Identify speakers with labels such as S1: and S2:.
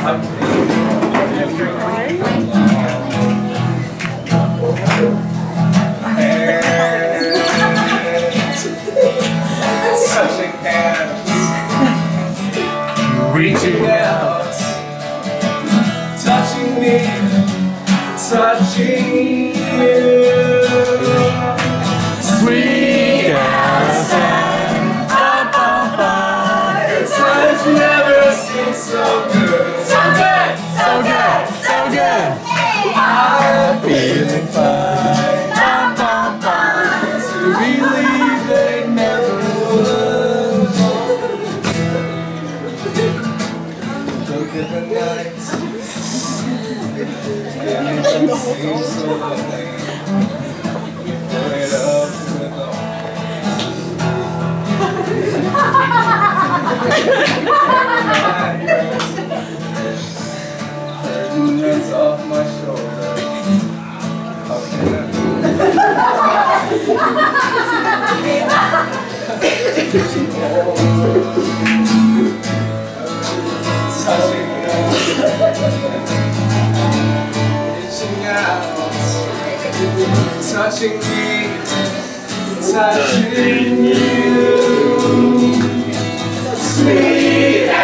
S1: Touching hands, reaching out, touching me, touching you. Sweet Allison, your touch never seems so good. So good, so good, so good. I'm feeling fine. To believe they never would. Look at the night, everything seems so lonely. You fill it up with all. Burden that's off my shoulder. How can I? Touching reaching out, touching me, touching you. Sweet